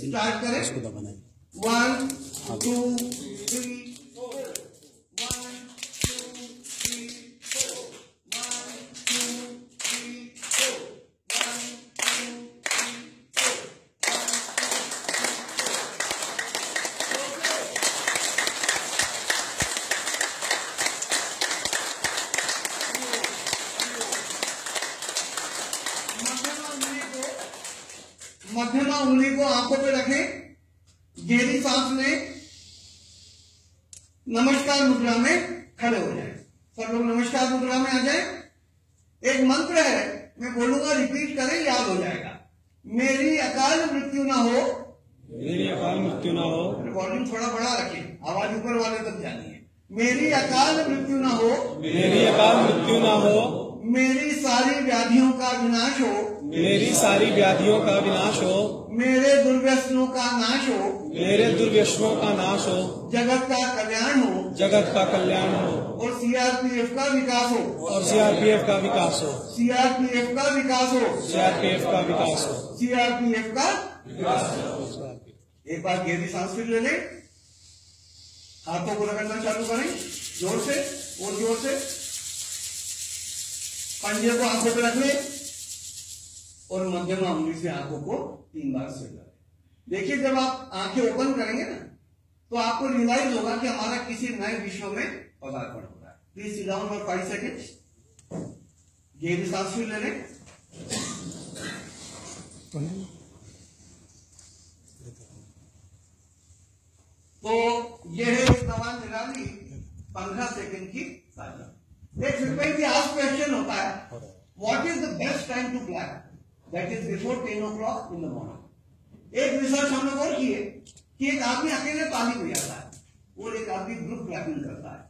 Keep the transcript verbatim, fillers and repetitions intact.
Start करें। One two three four, one two three four, one two three four, one two three four. मध्यमा उंगली को आंखों पे रखें, गहरी सांस लें, नमस्कार मुद्रा में खड़े हो जाएं। सब लोग नमस्कार मुद्रा में आ जाएं। एक मंत्र है, मैं बोलूंगा, रिपीट करें, याद हो जाएगा। मेरी अकाल मृत्यु ना हो, मेरी अकाल मृत्यु ना हो। वॉल्यूम थोड़ा बड़ा रखें, आवाज ऊपर वाले तक जानी है। मेरी अकाल मृत्यु ना हो, मेरी अकाल मृत्यु ना हो। मेरी सारी व्याधियों का विनाश हो, मेरी सारी व्याधियों का विनाश हो। मेरे दुर्व्यसनों का नाश हो, मेरे दुर्व्यसनों का नाश हो। जगत का कल्याण हो, जगत का कल्याण हो। और सीआरपीएफ का विकास हो, और सीआरपीएफ का विकास हो। सीआरपीएफ का विकास हो, सीआरपीएफ का विकास हो। सीआरपीएफ का विकास हो। एक बार गहरी सांस फिर ले लें, हाथों को रगड़ना चालू करें, जोर से और जोर से। पंजे को आंखों पे रख लें और मध्यमा उंगली से आंखों को तीन बार से करें। देखिए, जब आप आंखें ओपन करेंगे ना, तो आपको रियलाइज होगा कि हमारा किसी नए विश्व में पदार्पण हो रहा है। Please sit down for five second. गहरी सांस फिर ले लें। तो यह है दवा निराली, पंद्रह सेकेंड की साझा। एक सिंपल भी आज क्वेश्चन होता है, what is the best time to clap? That is before ten o'clock in the morning. एक रिसर्च हम लोग और किए कि एक आदमी अकेले ताली बजाता है और एक आदमी ग्रुप क्लैपिंग करता है।